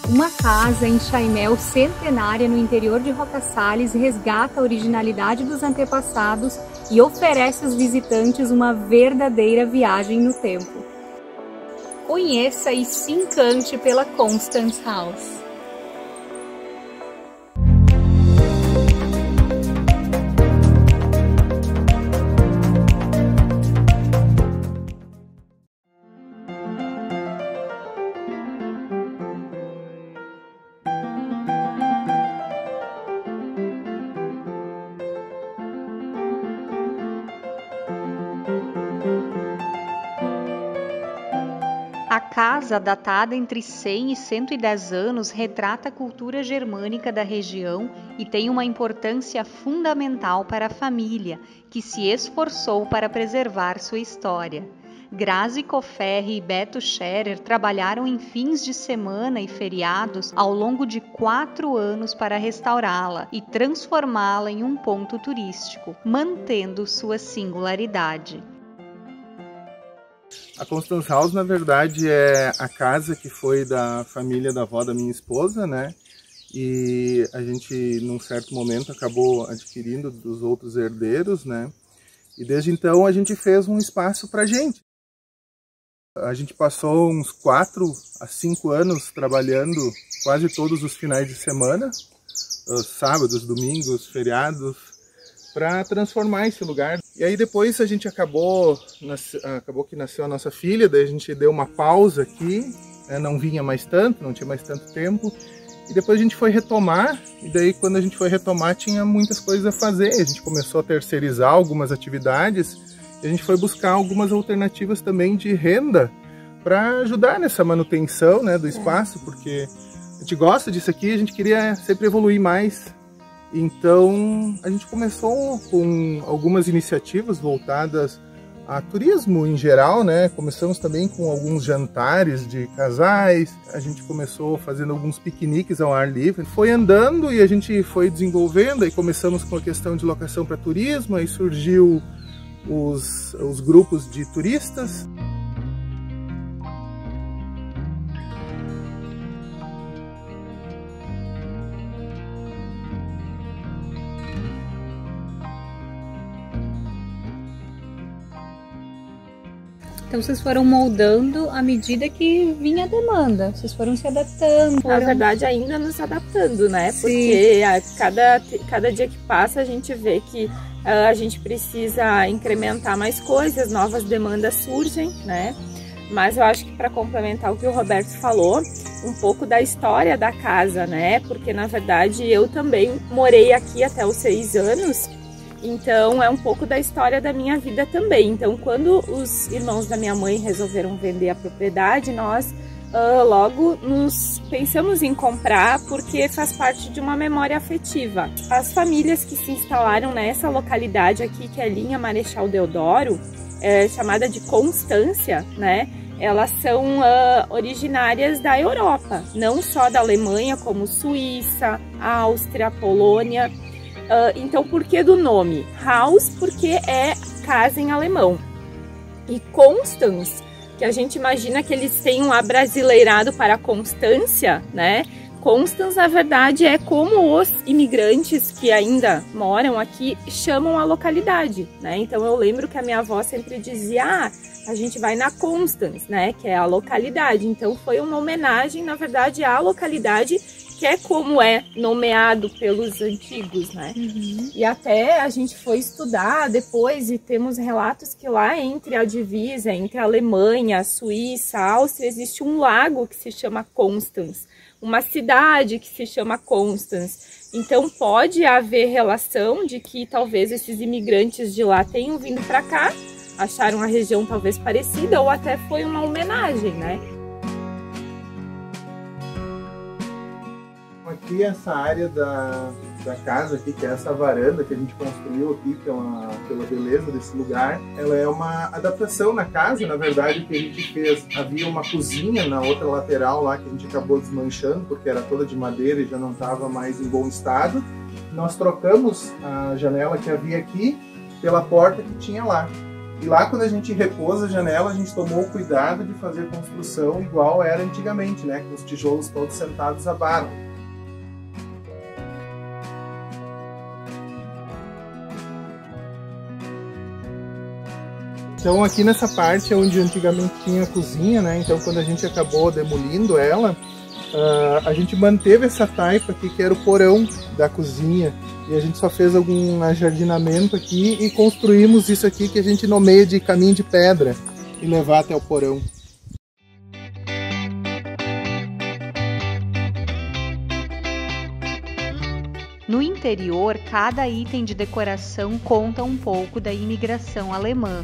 Uma casa em Chaimel centenária no interior de Roca Sales resgata a originalidade dos antepassados e oferece aos visitantes uma verdadeira viagem no tempo. Conheça e se encante pela Constance House. A casa, datada entre 100 e 110 anos, retrata a cultura germânica da região e tem uma importância fundamental para a família, que se esforçou para preservar sua história. Grazi Coferri e Beto Scherer trabalharam em fins de semana e feriados ao longo de 4 anos para restaurá-la e transformá-la em um ponto turístico, mantendo sua singularidade. A Constance House, na verdade, é a casa que foi da família da avó da minha esposa, né? E a gente, num certo momento, acabou adquirindo dos outros herdeiros, né? E desde então a gente fez um espaço pra gente. A gente passou uns 4 a 5 anos trabalhando quase todos os finais de semana, sábados, domingos, feriados, para transformar esse lugar. E aí depois a gente acabou que nasceu a nossa filha, daí a gente deu uma pausa aqui, né? Não vinha mais tanto, não tinha mais tanto tempo. E depois a gente foi retomar, e daí quando a gente foi retomar tinha muitas coisas a fazer. A gente começou a terceirizar algumas atividades, e a gente foi buscar algumas alternativas também de renda para ajudar nessa manutenção, né, do espaço, porque a gente gosta disso aqui, a gente queria sempre evoluir mais. Então a gente começou com algumas iniciativas voltadas a turismo em geral, né? Começamos também com alguns jantares de casais, a gente começou fazendo alguns piqueniques ao ar livre, foi andando e a gente foi desenvolvendo, aí começamos com a questão de locação para turismo, aí surgiu os grupos de turistas. Então vocês foram moldando à medida que vinha a demanda, vocês foram se adaptando. Na verdade, ainda nos adaptando, né? Sim. Porque cada dia que passa a gente vê que a gente precisa incrementar mais coisas, novas demandas surgem, né? Mas eu acho que para complementar o que o Roberto falou, um pouco da história da casa, né? Porque na verdade eu também morei aqui até os 6 anos. Então é um pouco da história da minha vida também. Então quando os irmãos da minha mãe resolveram vender a propriedade, nós logo nos pensamos em comprar porque faz parte de uma memória afetiva. As famílias que se instalaram nessa localidade aqui, que é a linha Marechal Deodoro, chamada de Constância, né? Elas são originárias da Europa, não só da Alemanha, como Suíça, Áustria, Polônia. Então, por que do nome? Haus, porque é casa em alemão. E Constance, que a gente imagina que eles têm um abrasileirado para Constância, né? Constance, na verdade, é como os imigrantes que ainda moram aqui chamam a localidade, né? Então, eu lembro que a minha avó sempre dizia, a gente vai na Constance, né? Que é a localidade. Então, foi uma homenagem, na verdade, à localidade, que é como é nomeado pelos antigos, né? Uhum. E até a gente foi estudar depois e temos relatos que lá entre a divisa, entre a Alemanha, a Suíça, a Áustria, existe um lago que se chama Constance, uma cidade que se chama Constance. Então pode haver relação de que talvez esses imigrantes de lá tenham vindo para cá, acharam a região talvez parecida ou até foi uma homenagem, né? Aqui essa área da casa aqui, que é essa varanda que a gente construiu aqui pela beleza desse lugar, ela é uma adaptação na casa, na verdade, que a gente fez. Havia uma cozinha na outra lateral lá que a gente acabou desmanchando porque era toda de madeira e já não estava mais em bom estado. Nós trocamos a janela que havia aqui pela porta que tinha lá. E lá, quando a gente repôs a janela, a gente tomou o cuidado de fazer a construção igual era antigamente, né? Com os tijolos todos sentados à barra. Então aqui nessa parte é onde antigamente tinha a cozinha, né? Então quando a gente acabou demolindo ela, a gente manteve essa taipa aqui, que era o porão da cozinha. E a gente só fez algum ajardinamento aqui e construímos isso aqui que a gente nomeia de caminho de pedra e levar até o porão. No interior, cada item de decoração conta um pouco da imigração alemã.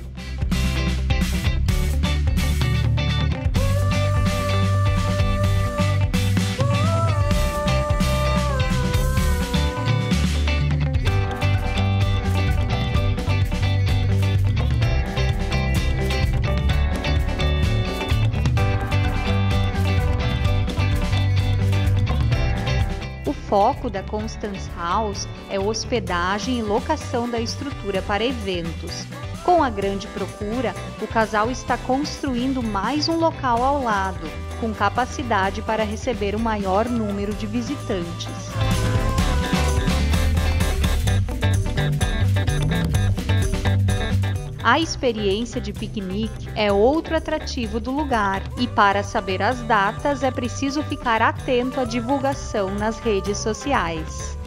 O foco da Constance House é hospedagem e locação da estrutura para eventos. Com a grande procura, o casal está construindo mais um local ao lado, com capacidade para receber um maior número de visitantes. A experiência de piquenique é outro atrativo do lugar e, para saber as datas, é preciso ficar atento à divulgação nas redes sociais.